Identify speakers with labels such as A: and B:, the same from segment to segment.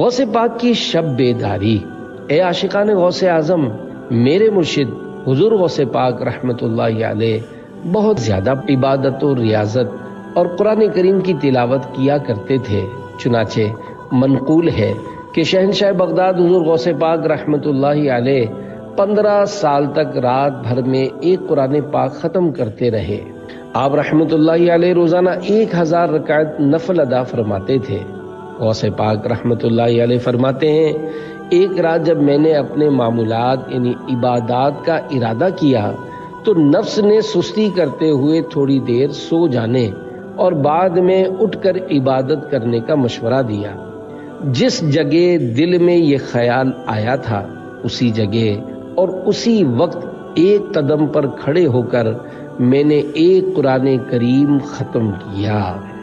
A: غوث پاک کی شب بیداری۔ اے عاشقان غوث اعظم، میرے مرشد حضور غوث پاک رحمت اللہ علیہ بہت زیادہ عبادت و ریاضت اور قرآن کریم کی تلاوت کیا کرتے تھے۔ چنانچہ منقول ہے کہ شہنشاہ بغداد حضور غوث پاک رحمت اللہ علیہ 15 سال تک رات بھر میں ایک قرآن پاک ختم کرتے رہے۔ آپ رحمت اللہ علیہ روزانہ 1000 رکعت نفل ادا فرماتے تھے۔ غوث پاک رحمت اللہ علیہ فرماتے ہیں، ایک رات جب میں نے اپنے معمولات یعنی عبادات کا ارادہ کیا تو نفس نے سستی کرتے ہوئے تھوڑی دیر سو جانے اور بعد میں اٹھ کر عبادت کرنے کا مشورہ دیا۔ جس جگہ دل میں یہ خیال آیا تھا اسی جگہ اور اسی وقت ایک قدم پر کھڑے ہو کر میں نے ایک قرآن کریم ختم کیا۔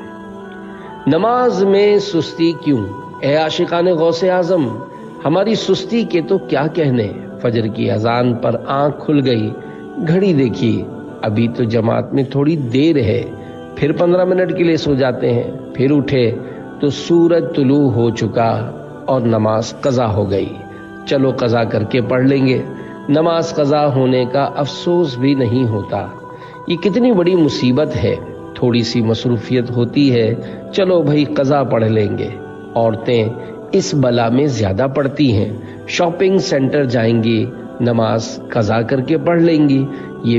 A: نماز میں سستی کیوں؟ اے عاشقان غوث اعظم، ہماری سستی کے تو کیا کہنے۔ فجر کی اذان پر آنکھ کھل گئی، گھڑی دیکھی، ابھی تو جماعت میں تھوڑی دیر ہے، پھر 15 منٹ کے لیے سو جاتے ہیں، پھر اٹھے تو سورج طلوع ہو چکا اور نماز قضا ہو گئی۔ چلو قضا کر کے پڑھ لیں گے۔ نماز قضا ہونے کا افسوس بھی نہیں ہوتا۔ یہ کتنی بڑی مصیبت ہے۔ تھوڑی سی مصروفیت ہوتی ہے، چلو بھائی قضا پڑھ لیں گے۔ عورتیں اس بلا میں زیادہ پڑتی ہیں، شاپنگ سینٹر جائیں گی، نماز قضا کر کے پڑھ لیں گی۔ یہ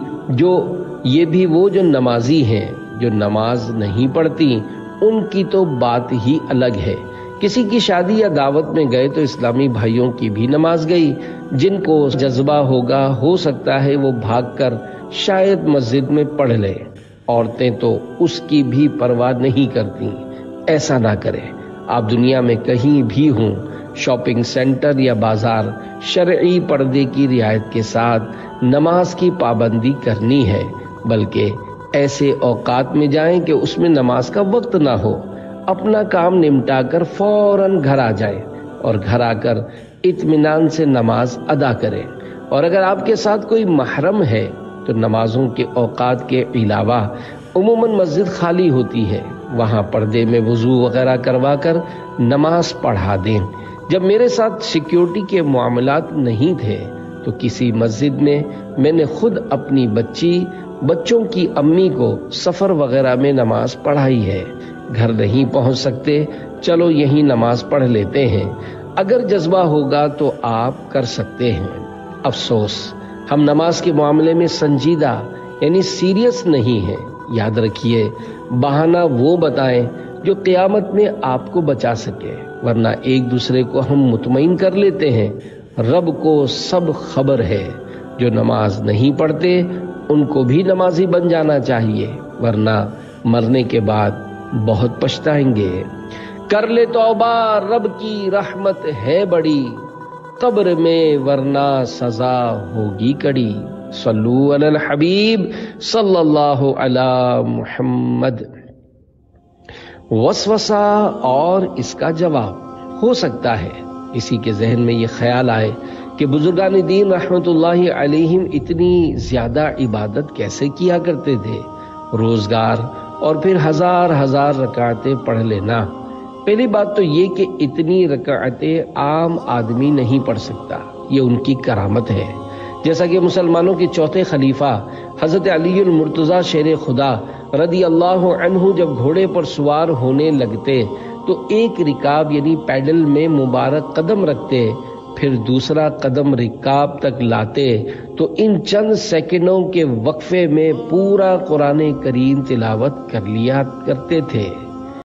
A: بھی وہ جو نمازی ہیں، جو نماز نہیں پڑھتی ان کی تو بات ہی الگ ہے۔ کسی کی شادی یا دعوت میں گئے تو اسلامی بھائیوں کی بھی نماز گئی۔ جن کو جذبہ ہوگا ہو سکتا ہے وہ بھاگ کر شاید مسجد میں پڑھ لے، عورتیں تو اس کی بھی پرواہ نہیں کرتی۔ ایسا نہ کرے۔ آپ دنیا میں کہیں بھی ہوں، شاپنگ سینٹر یا بازار، شرعی پردے کی رعایت کے ساتھ نماز کی پابندی کرنی ہے، بلکہ ایسے اوقات میں جائیں کہ اس میں نماز کا وقت نہ ہو۔ اپنا کام نمٹا کر فوراً گھر آ جائیں اور گھر آ کر اطمینان سے نماز ادا کریں۔ اور اگر آپ کے ساتھ کوئی محرم ہے تو نمازوں کے اوقات کے علاوہ عموماً مسجد خالی ہوتی ہے، وہاں پردے میں وضو وغیرہ کروا کر نماز پڑھا دیں۔ جب میرے ساتھ سیکیورٹی کے معاملات نہیں تھے تو کسی مسجد میں نے خود اپنی بچوں کی امی کو سفر وغیرہ میں نماز پڑھائی ہے۔ گھر نہیں پہنچ سکتے، چلو یہیں نماز پڑھ لیتے ہیں۔ اگر جذبہ ہوگا تو آپ کر سکتے ہیں۔ افسوس، ہم نماز کے معاملے میں سنجیدہ یعنی سیریس نہیں ہیں۔ یاد رکھیے، بہانہ وہ بتائیں جو قیامت میں آپ کو بچا سکے، ورنہ ایک دوسرے کو ہم مطمئن کر لیتے ہیں۔ رب کو سب خبر ہے۔ جو نماز نہیں پڑھتے ان کو بھی نمازی بن جانا چاہیے، ورنہ مرنے کے بعد بہت پچھتائیں گے۔ کر لے توبہ، رب کی رحمت ہے بڑی، قبر میں ورنہ سزا ہوگی کڑی۔ صلو علی الحبیب صلی اللہ علی محمد۔ وسوسہ اور اس کا جواب۔ ہو سکتا ہے کسی کے ذہن میں یہ خیال آئے کہ بزرگان دین رحمت اللہ علیہم اتنی زیادہ عبادت کیسے کیا کرتے تھے، روزگار اور پھر ہزار رکعتیں پڑھ لینا۔ پہلی بات تو یہ کہ اتنی رکعتیں عام آدمی نہیں پڑھ سکتا، یہ ان کی کرامت ہے۔ جیسا کہ مسلمانوں کے چوتھے خلیفہ حضرت علی المرتضیٰ شیر خدا رضی اللہ عنہ جب گھوڑے پر سوار ہونے لگتے تو ایک رکاب یعنی پیڈل میں مبارک قدم رکھتے، پھر دوسرا قدم رکاب تک لاتے تو ان چند سیکنڈوں کے وقفے میں پورا قرآن کریم تلاوت کر لیا کرتے تھے۔